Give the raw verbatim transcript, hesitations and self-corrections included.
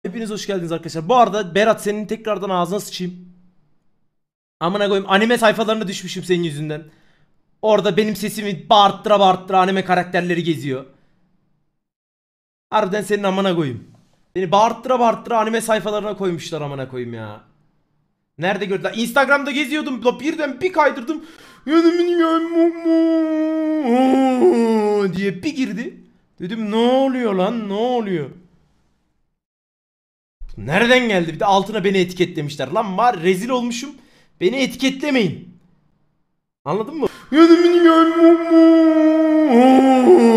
Hepiniz hoş geldiniz arkadaşlar. Bu arada Berat senin tekrardan ağzına sıçayım. Amına koyayım, anime sayfalarına düşmüşüm senin yüzünden. Orada benim sesimi bağırttıra bağırttıra anime karakterleri geziyor. Harbiden senin amına koyayım. Beni bağırttıra bağırttıra anime sayfalarına koymuşlar amına koyayım ya. Nerede gördüler? Instagram'da geziyordum. Birden bir kaydırdım. diye bir girdi. Dedim ne oluyor lan, ne oluyor? Nereden geldi? Bir de altına beni etiketlemişler. Lan var, rezil olmuşum. Beni etiketlemeyin. Anladın mı?